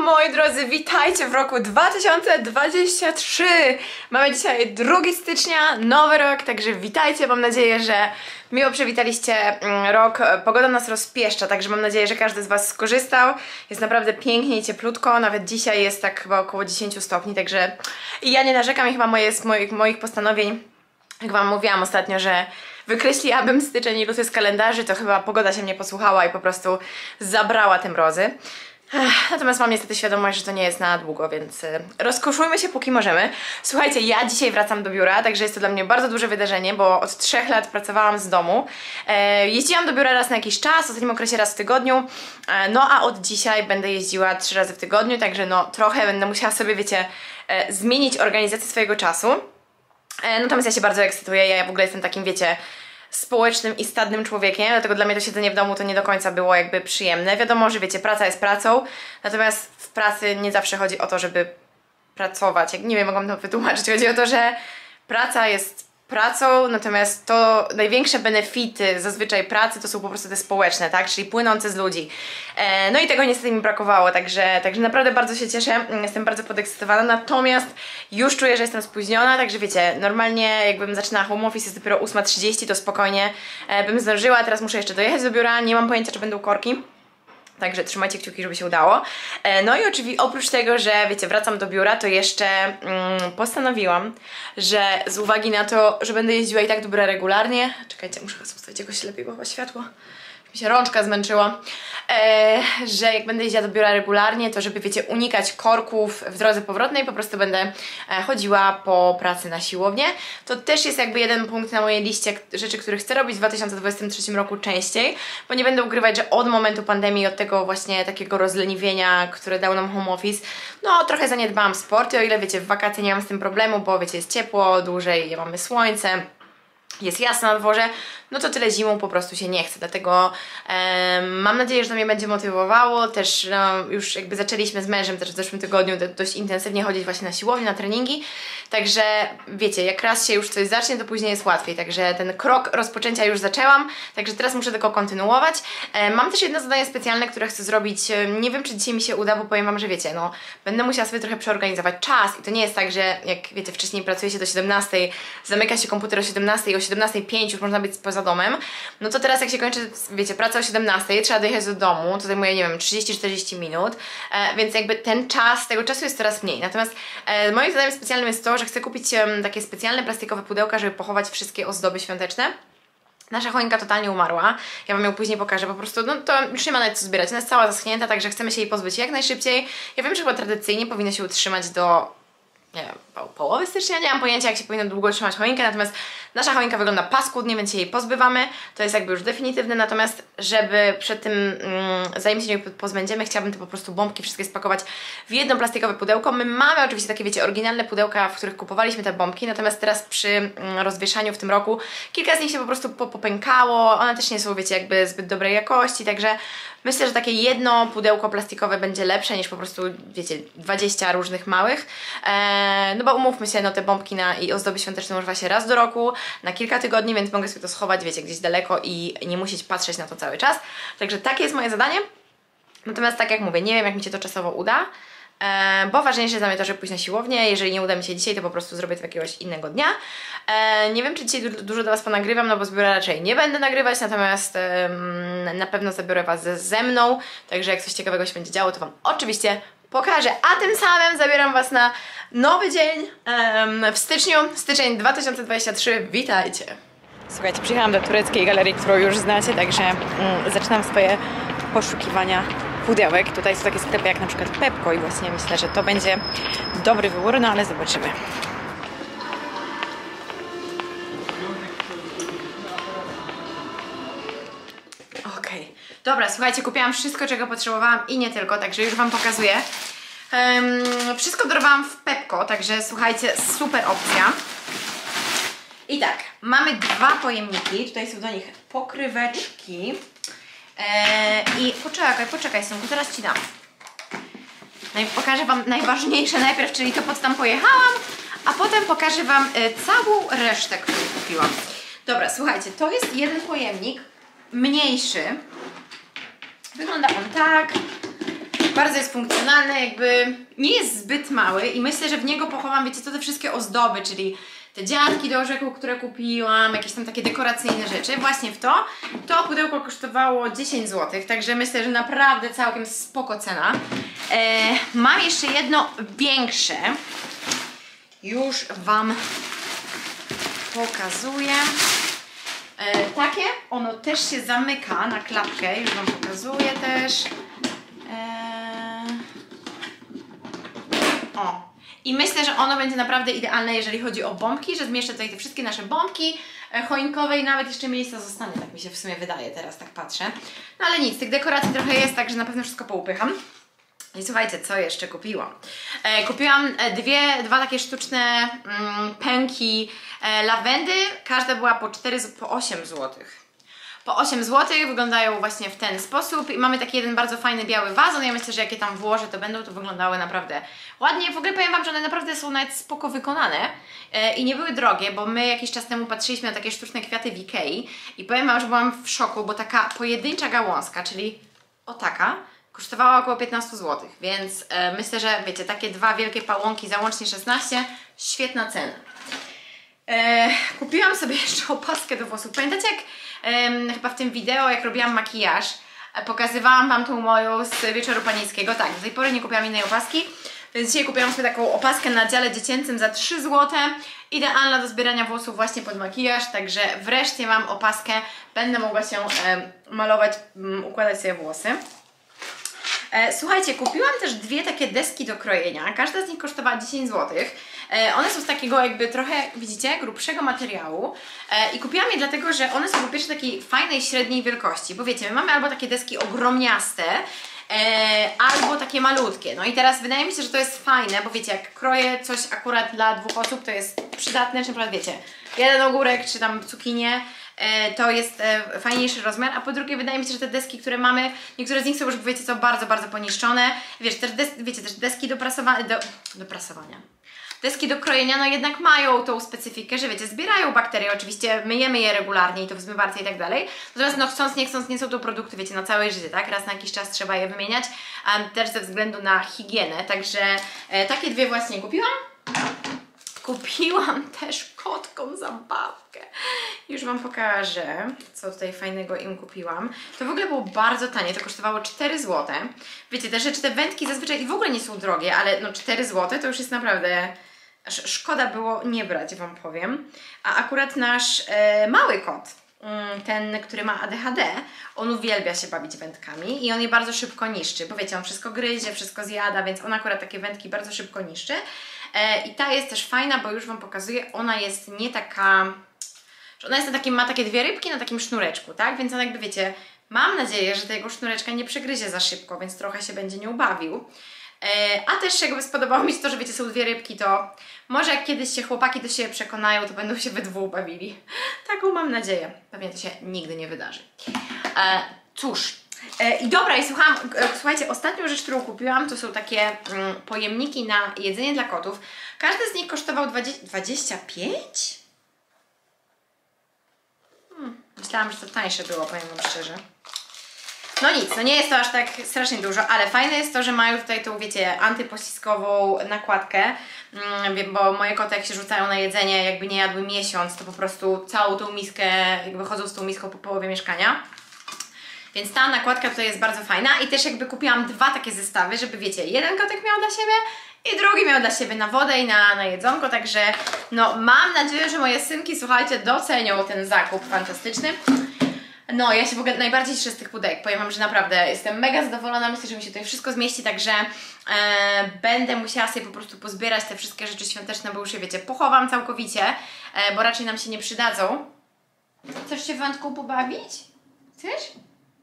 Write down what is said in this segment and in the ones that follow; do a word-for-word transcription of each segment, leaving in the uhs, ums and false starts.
Moi drodzy, witajcie w roku dwa tysiące dwudziestym trzecim. Mamy dzisiaj drugiego stycznia, nowy rok, także witajcie. Mam nadzieję, że miło przywitaliście rok. Pogoda nas rozpieszcza, także mam nadzieję, że każdy z Was skorzystał. Jest naprawdę pięknie i cieplutko, nawet dzisiaj jest tak chyba około dziesięć stopni, także ja nie narzekam i chyba moje, z moich, moich postanowień, jak Wam mówiłam ostatnio, że wykreśliłabym styczeń i luty z kalendarzy, to chyba pogoda się mnie posłuchała i po prostu zabrała te mrozy. Natomiast mam niestety świadomość, że to nie jest na długo, więc rozkoszujmy się póki możemy. Słuchajcie, ja dzisiaj wracam do biura, także jest to dla mnie bardzo duże wydarzenie, bo od trzech lat pracowałam z domu. E, jeździłam do biura raz na jakiś czas, w ostatnim okresie raz w tygodniu, e, no a od dzisiaj będę jeździła trzy razy w tygodniu, także no trochę będę musiała sobie, wiecie, e, zmienić organizację swojego czasu. E, natomiast ja się bardzo ekscytuję, ja w ogóle jestem takim, wiecie, społecznym i stadnym człowiekiem, dlatego dla mnie to siedzenie w domu to nie do końca było jakby przyjemne. Wiadomo, że wiecie, praca jest pracą, natomiast w pracy nie zawsze chodzi o to, żeby pracować. Jak nie wiem, mogłam to wytłumaczyć. Chodzi o to, że praca jest pracą, natomiast to największe benefity zazwyczaj pracy to są po prostu te społeczne, tak? Czyli płynące z ludzi. E, no i tego niestety mi brakowało, także, także naprawdę bardzo się cieszę, jestem bardzo podekscytowana, natomiast już czuję, że jestem spóźniona, także wiecie, normalnie jakbym zaczynała home office, jest dopiero ósma trzydzieści, to spokojnie e, bym zdążyła, teraz muszę jeszcze dojechać do biura, nie mam pojęcia, czy będą korki. Także trzymajcie kciuki, żeby się udało. No i oczywiście oprócz tego, że wiecie, wracam do biura, to jeszcze mm, postanowiłam, że z uwagi na to, że będę jeździła i tak do biura regularnie. Czekajcie, muszę ustawić jakoś lepiej, bo chyba światło. Mi się rączka zmęczyła. E, że jak będę jeździła do biura regularnie, to żeby, wiecie, unikać korków w drodze powrotnej, po prostu będę e, chodziła po pracy na siłownię. To też jest jakby jeden punkt na mojej liście rzeczy, które chcę robić w dwa tysiące dwudziestym trzecim roku częściej, bo nie będę ukrywać, że od momentu pandemii, od tego właśnie takiego rozleniwienia, które dał nam home office, no trochę zaniedbałam sport i o ile, wiecie, w wakacje nie mam z tym problemu, bo wiecie, jest ciepło, dłużej mamy słońce, jest jasno na dworze, no to tyle zimą po prostu się nie chce, dlatego e, mam nadzieję, że to mnie będzie motywowało, też no, już jakby zaczęliśmy z mężem też w zeszłym tygodniu dość intensywnie chodzić właśnie na siłownię, na treningi, także wiecie, jak raz się już coś zacznie, to później jest łatwiej, także ten krok rozpoczęcia już zaczęłam, także teraz muszę tylko kontynuować. E, mam też jedno zadanie specjalne, które chcę zrobić, nie wiem, czy dzisiaj mi się uda, bo powiem Wam, że wiecie, no będę musiała sobie trochę przeorganizować czas i to nie jest tak, że jak wiecie, wcześniej pracuje się do siedemnastej, zamyka się komputer o siedemnastej, o siedemnastej pięć już można być poza domem, no to teraz jak się kończy, wiecie, praca o siedemnastej, trzeba dojechać do domu, to zajmuje, nie wiem, trzydzieści czterdzieści minut, e, więc jakby ten czas, tego czasu jest coraz mniej. Natomiast e, moim zadaniem specjalnym jest to, że chcę kupić e, takie specjalne plastikowe pudełka, żeby pochować wszystkie ozdoby świąteczne. Nasza choinka totalnie umarła, ja Wam ją później pokażę, po prostu, no to już nie ma nawet co zbierać, ona jest cała zaschnięta, także chcemy się jej pozbyć jak najszybciej. Ja wiem, że chyba tradycyjnie powinno się utrzymać do, nie wiem, po, połowy stycznia, nie mam pojęcia, jak się powinno długo trzymać choinkę, natomiast nasza choinka wygląda paskudnie, więc się jej pozbywamy, to jest jakby już definitywne, natomiast żeby przed tym, mm, zanim się jej pozbędziemy, chciałabym te po prostu bombki wszystkie spakować w jedno plastikowe pudełko. My mamy oczywiście takie, wiecie, oryginalne pudełka, w których kupowaliśmy te bombki, natomiast teraz przy mm, rozwieszaniu w tym roku kilka z nich się po prostu popękało, one też nie są, wiecie, jakby zbyt dobrej jakości, także myślę, że takie jedno pudełko plastikowe będzie lepsze niż po prostu, wiecie, dwadzieścia różnych małych. Eee, no bo umówmy się, no te bombki na, i ozdoby świąteczne używa się raz do roku, na kilka tygodni, więc mogę sobie to schować, wiecie, gdzieś daleko i nie musieć patrzeć na to cały czas. Także takie jest moje zadanie. Natomiast tak jak mówię, nie wiem, jak mi się to czasowo uda, e, bo ważniejsze jest dla mnie to, żeby pójść na siłownię. Jeżeli nie uda mi się dzisiaj, to po prostu zrobię to jakiegoś innego dnia. E, nie wiem, czy dzisiaj du dużo do Was ponagrywam, no bo z biura raczej nie będę nagrywać, natomiast e, na pewno zabiorę Was ze, ze mną, także jak coś ciekawego się będzie działo, to Wam oczywiście pokażę, a tym samym zabieram Was na nowy dzień um, w styczniu, styczeń dwa tysiące dwudziesty trzeci. Witajcie! Słuchajcie, przyjechałam do tureckiej galerii, którą już znacie, także um, zaczynam swoje poszukiwania pudełek. Tutaj są takie sklepy jak na przykład Pepco i właśnie myślę, że to będzie dobry wybór, no ale zobaczymy. Dobra, słuchajcie, kupiłam wszystko, czego potrzebowałam i nie tylko, także już Wam pokazuję. Um, wszystko dorwałam w Pepco, także słuchajcie, super opcja. I tak, mamy dwa pojemniki, tutaj są do nich pokryweczki. Eee, I poczekaj, poczekaj, synku, teraz Ci dam. No i pokażę Wam najważniejsze najpierw, czyli to, po co tam pojechałam, a potem pokażę Wam y, całą resztę, którą kupiłam. Dobra, słuchajcie, to jest jeden pojemnik, mniejszy. Wygląda on tak. Bardzo jest funkcjonalny, jakby nie jest zbyt mały i myślę, że w niego pochowam, wiecie co, te wszystkie ozdoby, czyli te dziadki do orzechu, które kupiłam, jakieś tam takie dekoracyjne rzeczy, właśnie w to. To pudełko kosztowało dziesięć złotych, także myślę, że naprawdę całkiem spoko cena. E, mam jeszcze jedno większe, już Wam pokazuję. E, takie, ono też się zamyka na klapkę, już Wam pokazuję też. E, o. I myślę, że ono będzie naprawdę idealne, jeżeli chodzi o bombki, że zmieszczę tutaj te wszystkie nasze bombki choinkowe i nawet jeszcze miejsca zostanie, tak mi się w sumie wydaje, teraz tak patrzę. No ale nic, tych dekoracji trochę jest, także na pewno wszystko poupycham. I słuchajcie, co jeszcze kupiłam? E, kupiłam dwie, dwa takie sztuczne mm, pęki e, lawendy, każda była po cztery, po osiem złotych. Po osiem złotych, wyglądają właśnie w ten sposób i mamy taki jeden bardzo fajny biały wazon. Ja myślę, że jak je tam włożę, to będą to wyglądały naprawdę ładnie. W ogóle powiem Wam, że one naprawdę są nawet spoko wykonane e, i nie były drogie, bo my jakiś czas temu patrzyliśmy na takie sztuczne kwiaty w Ikei i powiem Wam, że byłam w szoku, bo taka pojedyncza gałązka, czyli o taka, kosztowała około piętnaście złotych, więc e, myślę, że wiecie, takie dwa wielkie pałąki za łącznie szesnaście, świetna cena. E, kupiłam sobie jeszcze opaskę do włosów. Pamiętacie jak e, chyba w tym wideo, jak robiłam makijaż, e, pokazywałam Wam tą moją z wieczoru panieńskiego. Tak, do tej pory nie kupiłam innej opaski, więc dzisiaj kupiłam sobie taką opaskę na dziale dziecięcym za trzy złote. Idealna do zbierania włosów właśnie pod makijaż, także wreszcie mam opaskę, będę mogła się e, malować, m, układać sobie włosy. E, słuchajcie, kupiłam też dwie takie deski do krojenia, każda z nich kosztowała dziesięć złotych. E, one są z takiego jakby trochę, widzicie, grubszego materiału e, i kupiłam je dlatego, że one są po pierwsze takiej fajnej, średniej wielkości, bo wiecie, my mamy albo takie deski ogromniaste, e, albo takie malutkie. No i teraz wydaje mi się, że to jest fajne, bo wiecie, jak kroję coś akurat dla dwóch osób, to jest przydatne, czy na przykład wiecie, jeden ogórek, czy tam cukinię, to jest fajniejszy rozmiar, a po drugie wydaje mi się, że te deski, które mamy, niektóre z nich są już, wiecie co, bardzo, bardzo poniszczone. Wiesz, też des, wiecie, też deski do prasowania, do, do prasowania. Deski do krojenia, no jednak mają tą specyfikę, że wiecie, zbierają bakterie, oczywiście myjemy je regularnie i to w zmywarce i tak dalej. Natomiast no chcąc, nie chcąc, nie są to produkty, wiecie, na całe życie, tak? Raz na jakiś czas trzeba je wymieniać, um, też ze względu na higienę. Także e, takie dwie właśnie kupiłam. Kupiłam też kotkom zabawkę. Już Wam pokażę, co tutaj fajnego im kupiłam. To w ogóle było bardzo tanie, to kosztowało cztery złote. Wiecie, te rzeczy, te wędki zazwyczaj w ogóle nie są drogie, ale no cztery złote to już jest naprawdę... Aż szkoda było nie brać, Wam powiem. A akurat nasz e, mały kot, ten, który ma A D H D, on uwielbia się bawić wędkami i on je bardzo szybko niszczy, bo wiecie, on wszystko gryzie, wszystko zjada, więc on akurat takie wędki bardzo szybko niszczy. E, I ta jest też fajna, bo już Wam pokazuję, ona jest nie taka... Ona jest na takim, ma takie dwie rybki na takim sznureczku, tak? Więc on jakby wiecie, mam nadzieję, że tego sznureczka nie przegryzie za szybko, więc trochę się będzie nią bawił. E, a też jakby spodobało mi się to, że wiecie, są dwie rybki, to może jak kiedyś się chłopaki do siebie przekonają, to będą się we dwóch bawili. Taką mam nadzieję. Pewnie to się nigdy nie wydarzy. E, cóż. E, I dobra, i słucham, e, słuchajcie, ostatnią rzecz, którą kupiłam, to są takie mm, pojemniki na jedzenie dla kotów. Każdy z nich kosztował dwadzieścia pięć? Hmm, myślałam, że to tańsze było, powiem Wam szczerze. No nic, no nie jest to aż tak strasznie dużo, ale fajne jest to, że mają tutaj tą, wiecie, antypoślizgową nakładkę, mm, bo moje koty jak się rzucają na jedzenie, jakby nie jadły miesiąc, to po prostu całą tą miskę, jakby chodzą z tą miską po połowie mieszkania. Więc ta nakładka tutaj jest bardzo fajna i też jakby kupiłam dwa takie zestawy, żeby wiecie, jeden kotek miał dla siebie i drugi miał dla siebie na wodę i na, na jedzonko, także no mam nadzieję, że moje synki, słuchajcie, docenią ten zakup fantastyczny. No, ja się w ogóle najbardziej cieszę z tych pudełek. Powiem Wam, że naprawdę jestem mega zadowolona. Myślę, że mi się tutaj wszystko zmieści, także e, będę musiała sobie po prostu pozbierać te wszystkie rzeczy świąteczne, bo już je, wiecie, pochowam całkowicie, e, bo raczej nam się nie przydadzą. Chcesz się wędką pobawić? Chcesz?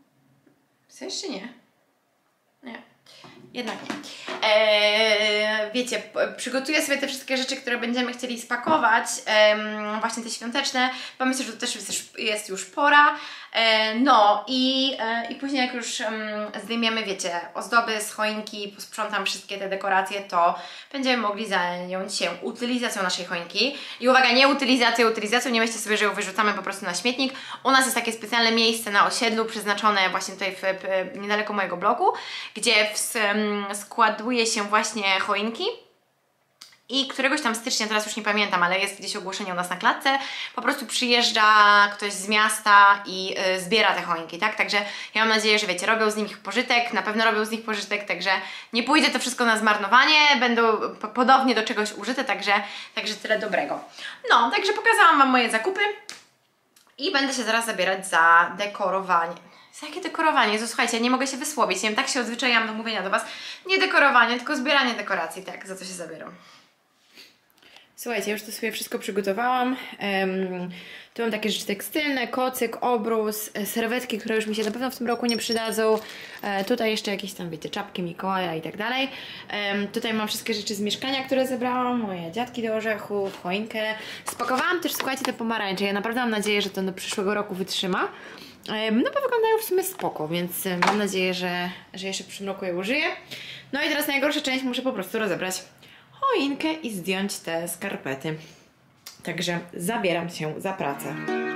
Chcesz czy nie? Nie. Jednak nie. Eee, wiecie, przygotuję sobie te wszystkie rzeczy, które będziemy chcieli spakować, em, właśnie te świąteczne, bo myślę, że to też jest, jest już pora. E, no i, e, i później jak już um, zdejmiemy, wiecie, ozdoby z choinki, posprzątam wszystkie te dekoracje, to będziemy mogli zająć się utylizacją naszej choinki. I uwaga, nie utylizacją, utylizacją, nie myślcie sobie, że ją wyrzucamy po prostu na śmietnik. U nas jest takie specjalne miejsce na osiedlu, przeznaczone właśnie tutaj w, w, niedaleko mojego bloku, gdzie w, um, składuje się właśnie choinki. I któregoś tam stycznia, teraz już nie pamiętam, ale jest gdzieś ogłoszenie u nas na klatce, po prostu przyjeżdża ktoś z miasta i y, zbiera te choinki, tak? Także ja mam nadzieję, że wiecie, robią z nich pożytek, na pewno robią z nich pożytek, także nie pójdzie to wszystko na zmarnowanie, będą podobnie do czegoś użyte, także, także tyle dobrego. No, także pokazałam Wam moje zakupy i będę się zaraz zabierać za dekorowanie. Za jakie dekorowanie? Jezu, słuchajcie, ja nie mogę się wysłowić, nie wiem, tak się odzwyczaiłam do mówienia do Was. Nie dekorowanie, tylko zbieranie dekoracji, tak, za co się zabieram. Słuchajcie, już to sobie wszystko przygotowałam. Um, tu mam takie rzeczy tekstylne, kocyk, obrus, serwetki, które już mi się na pewno w tym roku nie przydadzą. E, tutaj jeszcze jakieś tam, wiecie, czapki Mikołaja i tak dalej. Um, tutaj mam wszystkie rzeczy z mieszkania, które zebrałam, moje dziadki do orzechów, choinkę. Spakowałam też, słuchajcie, te pomarańcze. Ja naprawdę mam nadzieję, że to do przyszłego roku wytrzyma. Um, no bo wyglądają w sumie spoko, więc um, mam nadzieję, że, że jeszcze w przyszłym roku je użyję. No i teraz najgorsza część, muszę po prostu rozebrać choinkę i zdjąć te skarpety. Także zabieram się za pracę.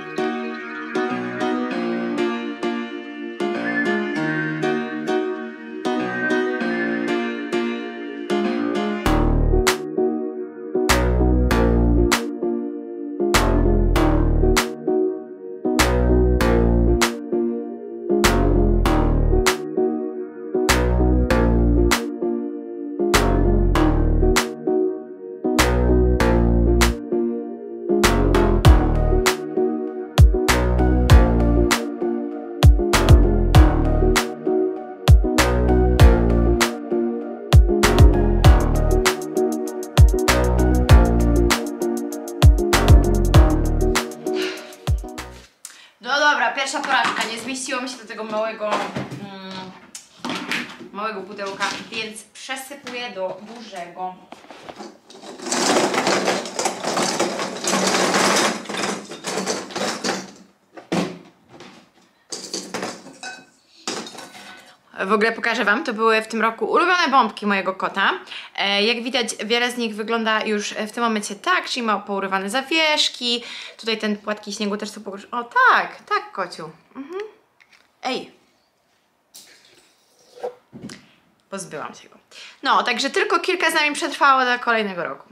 Pierwsza porażka, nie zmieściło mi się do tego małego, mm, małego pudełka, więc przesypuję do dużego. W ogóle pokażę Wam, to były w tym roku ulubione bombki mojego kota. E, jak widać, wiele z nich wygląda już w tym momencie tak, czyli ma pourywane zawieszki. Tutaj ten płatki śniegu też są położone. O tak, tak, kociu. Mhm. Ej. Pozbyłam się go. No, także tylko kilka z nami przetrwało do kolejnego roku.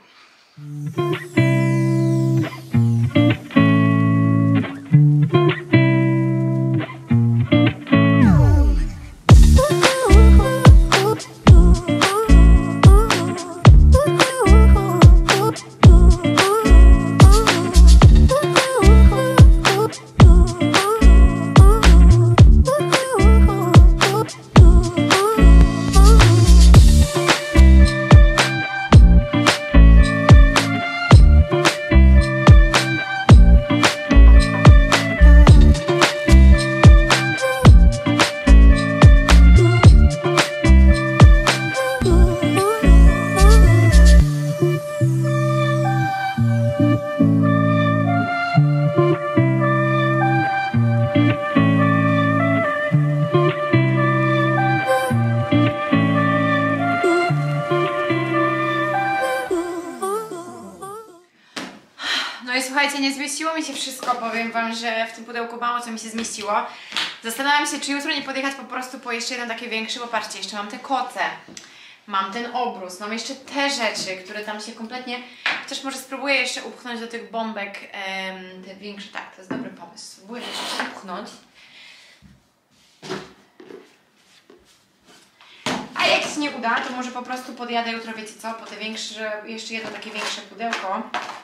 No i słuchajcie, nie zmieściło mi się wszystko, powiem Wam, że w tym pudełku mało co mi się zmieściło. Zastanawiam się, czy jutro nie podjechać po prostu po jeszcze jeden taki większy, bo patrzcie, jeszcze mam te koce, mam ten obrus, mam jeszcze te rzeczy, które tam się kompletnie... Chociaż może spróbuję jeszcze upchnąć do tych bombek em, te większe, tak, to jest dobry pomysł. Spróbuję jeszcze upchnąć. A jak się nie uda, to może po prostu podjadę jutro, wiecie co, po te większe, jeszcze jedno takie większe pudełko.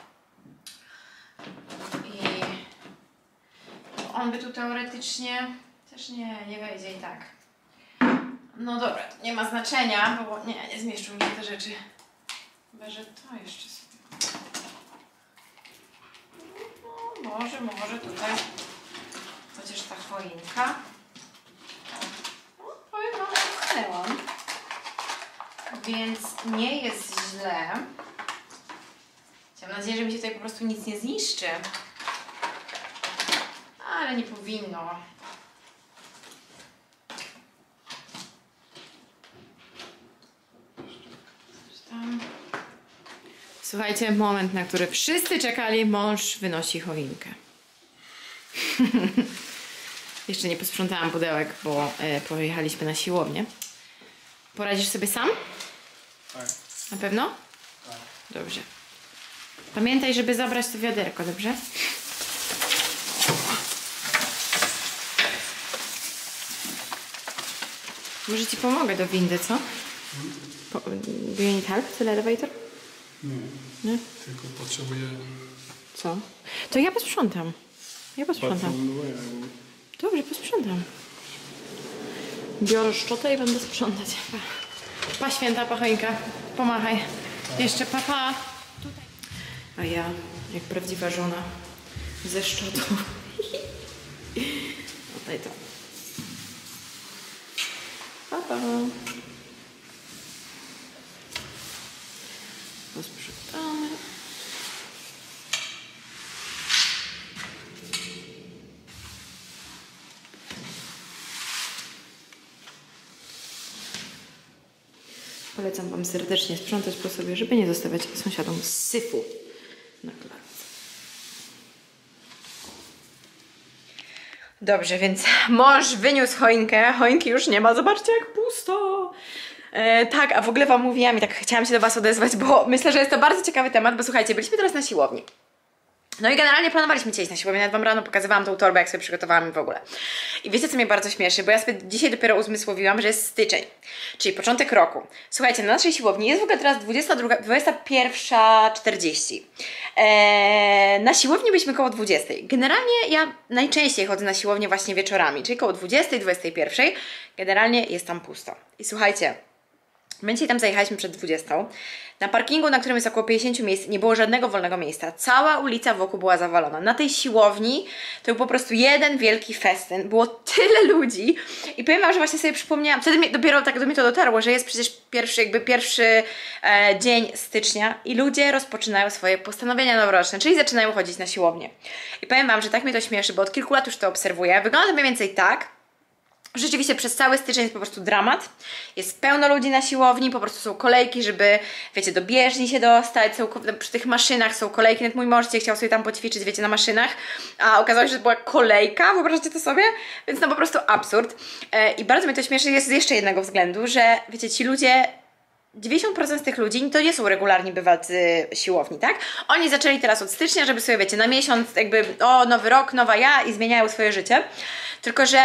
I on by tu teoretycznie też nie, nie wejdzie i tak. No dobra, to nie ma znaczenia, bo nie, nie zmieszczą mi się te rzeczy. Chyba, że to jeszcze sobie. No, może, może tutaj chociaż ta choinka. No, powiem wam, że upchnęłam. więc nie jest źle. Mam nadzieję, że mi się tutaj po prostu nic nie zniszczy. Ale nie powinno. Tam. Słuchajcie, moment, na który wszyscy czekali, mąż wynosi choinkę. Jeszcze nie posprzątałam pudełek, bo e, pojechaliśmy na siłownię. Poradzisz sobie sam? Tak. Na pewno? Tak. Dobrze. Pamiętaj, żeby zabrać to wiaderko, dobrze? Może ci pomogę do windy, co? Po, do you need help to the elevator? Nie. Nie? Tylko potrzebuję... Co? To ja posprzątam. Ja posprzątam. Patrzę, Dobrze, posprzątam. Biorę szczotę i będę sprzątać. Pa, pa święta, pa choinka. Pomachaj. Jeszcze pa, pa. Tutaj. A ja, jak prawdziwa żona, ze szczotą. Oddaj to. Pa, pa. Posprzątamy. Polecam wam serdecznie sprzątać po sobie, żeby nie zostawiać sąsiadom syfu na klatce. Dobrze, więc mąż wyniósł choinkę. Choinki już nie ma. Zobaczcie, jak pusto. E, tak, a w ogóle wam mówiłam i tak chciałam się do was odezwać, bo myślę, że jest to bardzo ciekawy temat, bo słuchajcie, byliśmy teraz na siłowni. No i generalnie planowaliśmy dzisiaj iść na siłownię, nawet wam rano pokazywałam tą torbę, jak sobie przygotowałam i w ogóle. I wiecie, co mnie bardzo śmieszy, bo ja sobie dzisiaj dopiero uzmysłowiłam, że jest styczeń, czyli początek roku. Słuchajcie, na naszej siłowni jest w ogóle teraz dwudziesta pierwsza czterdzieści. Eee, na siłowni byliśmy koło dwudziestej. Generalnie ja najczęściej chodzę na siłownię właśnie wieczorami, czyli koło dwudziestej, dwudziestej pierwszej. Generalnie jest tam pusto. I słuchajcie, my dzisiaj tam zajechaliśmy przed dwudziestą. Na parkingu, na którym jest około pięćdziesiąt miejsc, nie było żadnego wolnego miejsca. Cała ulica wokół była zawalona. Na tej siłowni to był po prostu jeden wielki festyn. Było tyle ludzi. I powiem wam, że właśnie sobie przypomniałam, wtedy mi, dopiero tak do mnie to dotarło, że jest przecież pierwszy, jakby pierwszy e, dzień stycznia i ludzie rozpoczynają swoje postanowienia noworoczne, czyli zaczynają chodzić na siłownię. I powiem wam, że tak mnie to śmieszy, bo od kilku lat już to obserwuję. Wygląda to mniej więcej tak. Rzeczywiście przez cały styczeń jest po prostu dramat. Jest pełno ludzi na siłowni, po prostu są kolejki, żeby, wiecie, do bieżni się dostać, są, przy tych maszynach są kolejki, nawet mój mąż chciał sobie tam poćwiczyć, wiecie, na maszynach, a okazało się, że była kolejka, wyobraźcie to sobie? Więc no po prostu absurd. I bardzo mnie to śmieszy jest z jeszcze jednego względu, że, wiecie, ci ludzie, dziewięćdziesiąt procent z tych ludzi to nie są regularni bywalcy siłowni, tak? Oni zaczęli teraz od stycznia, żeby sobie, wiecie, na miesiąc jakby, o, nowy rok, nowa ja i zmieniają swoje życie, tylko że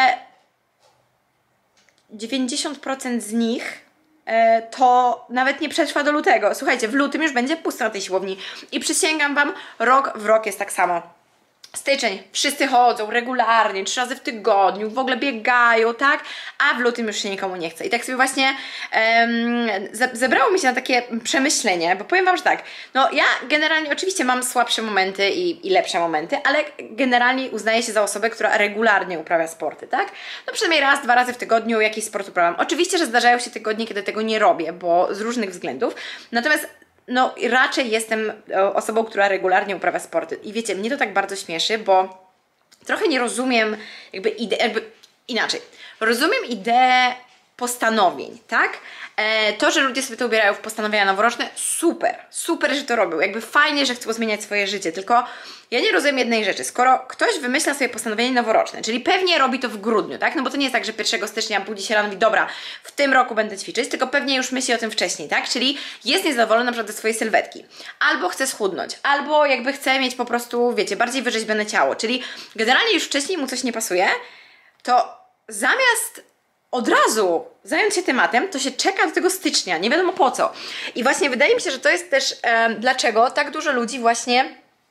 dziewięćdziesiąt procent z nich e, to nawet nie przetrwa do lutego. Słuchajcie, w lutym już będzie pusto na tej siłowni i przysięgam wam, rok w rok jest tak samo. Styczeń, wszyscy chodzą regularnie, trzy razy w tygodniu, w ogóle biegają, tak? A w lutym już się nikomu nie chce. I tak sobie właśnie um, zebrało mi się na takie przemyślenie, bo powiem wam, że tak, no ja generalnie oczywiście mam słabsze momenty i, i lepsze momenty, ale generalnie uznaję się za osobę, która regularnie uprawia sporty, tak? No przynajmniej raz, dwa razy w tygodniu jakiś sport uprawiam. Oczywiście, że zdarzają się tygodnie, kiedy tego nie robię, bo z różnych względów, natomiast no raczej jestem osobą, która regularnie uprawia sporty. I wiecie, mnie to tak bardzo śmieszy, bo trochę nie rozumiem jakby ide- jakby inaczej. Rozumiem ideę postanowień, tak? E, to, że ludzie sobie to ubierają w postanowienia noworoczne, super, super, że to robią. Jakby fajnie, że chcą zmieniać swoje życie, tylko ja nie rozumiem jednej rzeczy. Skoro ktoś wymyśla sobie postanowienie noworoczne, czyli pewnie robi to w grudniu, tak? No bo to nie jest tak, że pierwszego stycznia budzi się rano i mówi, dobra, w tym roku będę ćwiczyć, tylko pewnie już myśli o tym wcześniej, tak? Czyli jest niezadowolony na przykład ze swojej sylwetki. Albo chce schudnąć, albo jakby chce mieć po prostu, wiecie, bardziej wyrzeźbione ciało, czyli generalnie już wcześniej mu coś nie pasuje, to zamiast od razu zająć się tematem, to się czeka do tego stycznia, nie wiadomo po co. I właśnie wydaje mi się, że to jest też e, dlaczego tak dużo ludzi właśnie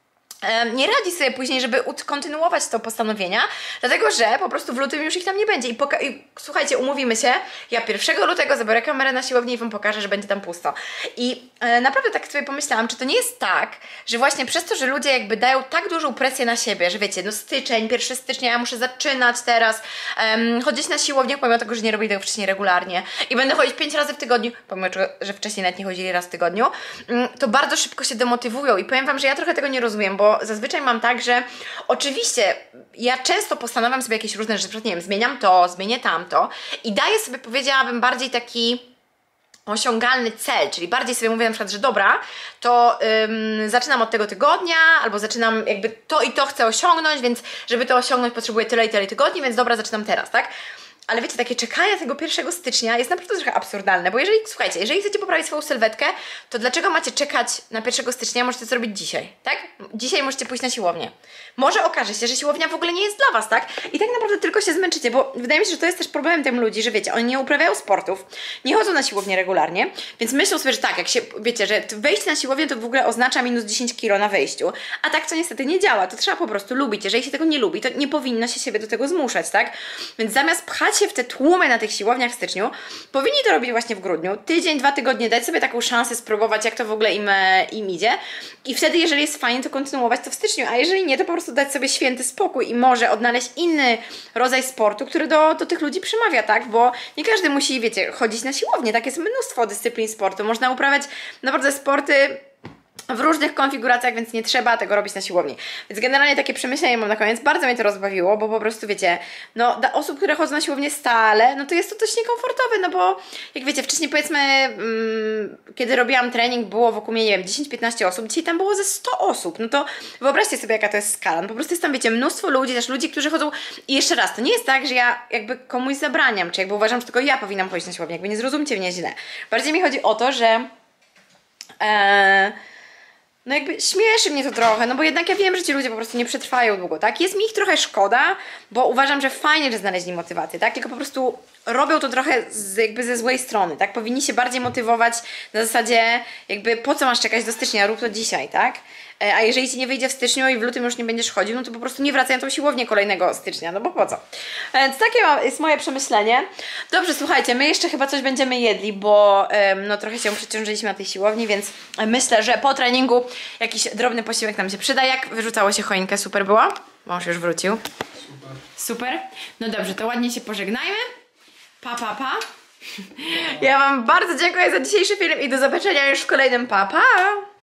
nie radzi sobie później, żeby kontynuować to postanowienia, dlatego że po prostu w lutym już ich tam nie będzie. I, I słuchajcie, umówimy się, ja pierwszego lutego zabiorę kamerę na siłownię i wam pokażę, że będzie tam pusto. I e, naprawdę tak sobie pomyślałam, czy to nie jest tak, że właśnie przez to, że ludzie jakby dają tak dużą presję na siebie, że wiecie, no styczeń, pierwszy stycznia, ja muszę zaczynać teraz um, chodzić na siłownię, pomimo tego, że nie robię tego wcześniej regularnie i będę chodzić pięć razy w tygodniu, pomimo tego, że wcześniej nawet nie chodzili raz w tygodniu, um, to bardzo szybko się demotywują i powiem wam, że ja trochę tego nie rozumiem, bo zazwyczaj mam tak, że oczywiście ja często postanawiam sobie jakieś różne rzeczy, nie wiem, zmieniam to, zmienię tamto i daję sobie, powiedziałabym, bardziej taki osiągalny cel, czyli bardziej sobie mówię na przykład, że dobra, to ym, zaczynam od tego tygodnia, albo zaczynam jakby to i to chcę osiągnąć, więc żeby to osiągnąć potrzebuję tyle i tyle tygodni, więc dobra, zaczynam teraz, tak? Ale wiecie, takie czekanie tego pierwszego stycznia jest naprawdę trochę absurdalne, bo jeżeli, słuchajcie, jeżeli chcecie poprawić swoją sylwetkę, to dlaczego macie czekać na pierwszego stycznia? Możecie to zrobić dzisiaj, tak? Dzisiaj możecie pójść na siłownię. Może okaże się, że siłownia w ogóle nie jest dla was, tak? I tak naprawdę tylko się zmęczycie, bo wydaje mi się, że to jest też problemem tym ludzi, że wiecie, oni nie uprawiają sportów, nie chodzą na siłownię regularnie, więc myślą sobie, że tak, jak się, wiecie, że wejście na siłownię to w ogóle oznacza minus dziesięć kilo na wejściu, a tak to niestety nie działa, to trzeba po prostu lubić. Jeżeli się tego nie lubi, to nie powinno się siebie do tego zmuszać, tak? Więc zamiast pchać się w te tłumy na tych siłowniach w styczniu, powinni to robić właśnie w grudniu. Tydzień, dwa tygodnie, dać sobie taką szansę spróbować, jak to w ogóle im, im idzie. I wtedy, jeżeli jest fajnie, to kontynuować to w styczniu, a jeżeli nie, to po prostu dać sobie święty spokój i może odnaleźć inny rodzaj sportu, który do, do tych ludzi przemawia, tak? Bo nie każdy musi, wiecie, chodzić na siłownię, tak? Jest mnóstwo dyscyplin sportu. Można uprawiać naprawdę sporty w różnych konfiguracjach, więc nie trzeba tego robić na siłowni. Więc generalnie takie przemyślenie mam na koniec. Bardzo mnie to rozbawiło, bo po prostu wiecie, no dla osób, które chodzą na siłownię stale, no to jest to dość niekomfortowe, no bo jak wiecie, wcześniej powiedzmy, mm, kiedy robiłam trening, było wokół mnie, nie wiem, dziesięć piętnaście osób, dzisiaj tam było ze sto osób, no to wyobraźcie sobie, jaka to jest skala. No po prostu jest tam, wiecie, mnóstwo ludzi, też ludzi, którzy chodzą i jeszcze raz, to nie jest tak, że ja jakby komuś zabraniam, czy jakby uważam, że tylko ja powinnam chodzić na siłownię, jakby nie zrozumcie mnie źle. Bardziej mi chodzi o to, że ee, no jakby śmieszy mnie to trochę, no bo jednak ja wiem, że ci ludzie po prostu nie przetrwają długo, tak? Jest mi ich trochę szkoda, bo uważam, że fajnie, że znaleźli motywację, tak? Tylko po prostu robią to trochę z, jakby ze złej strony, tak? Powinni się bardziej motywować na zasadzie jakby po co masz czekać do stycznia, rób to dzisiaj, tak? A jeżeli ci nie wyjdzie w styczniu i w lutym już nie będziesz chodził, no to po prostu nie wracaj na tą siłownię kolejnego stycznia, no bo po co? Więc takie jest moje przemyślenie. Dobrze, słuchajcie, my jeszcze chyba coś będziemy jedli, bo no trochę się przeciążyliśmy na tej siłowni, więc myślę, że po treningu jakiś drobny posiłek nam się przyda. Jak wyrzucało się choinkę? Super było? Mąż już wrócił. Super. Super? No dobrze, to ładnie się pożegnajmy. Pa, pa, pa. Ja wam bardzo dziękuję za dzisiejszy film i do zobaczenia już w kolejnym pa, pa.